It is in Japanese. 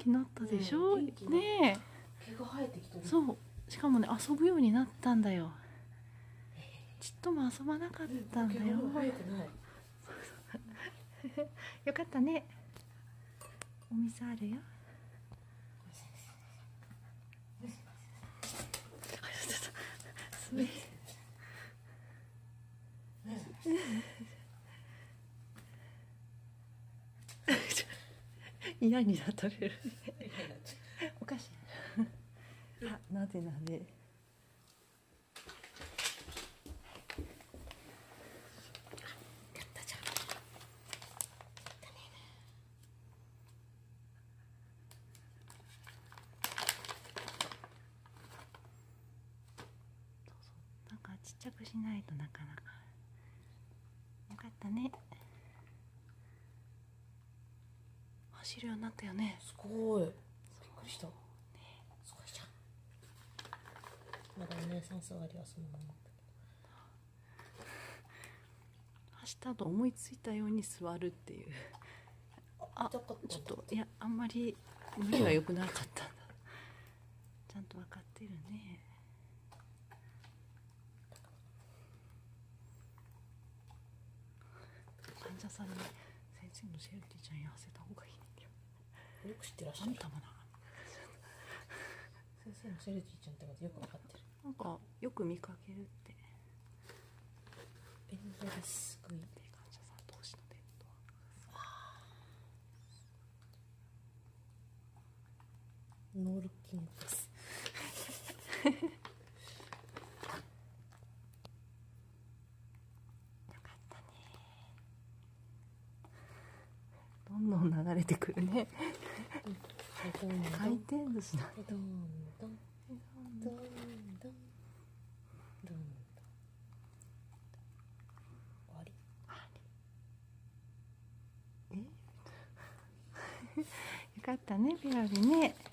気になったでしょ。ねえ。 毛が生えてきてる。 そう。しかもね、遊ぶようになったんだよ。ちっとも遊ばなかったんだよ。 生えてない。 よかったね。お水あるよ。嫌になったれる。おかしい。あ、なぜなぜ。なんかちっちゃくしないとなかなか。よかったね。走るようになったよね。 すごい。びっくりした。すごいじゃん。まだお姉さん座りはそのまま。 走った後思いついたように座るっていう。あ、ちょっといやあんまり無理は良くなかったんだ。ちゃんと分かってるね。患者さんに先生のシェルティちゃんに合わせた方がいいね。 よく知ってらっしゃる。 あんたもな。 先生のシェルティちゃんってことよく分かってる。 なんかよく見かけるって。 ペンデルスクイで患者さん同士の伝統。 ノールッキングです。 よかったね。どんどん流れてくるね。回転寿司だ。 どんどんどんどんどんどんどん。終わり。 よかったね、ピラリね。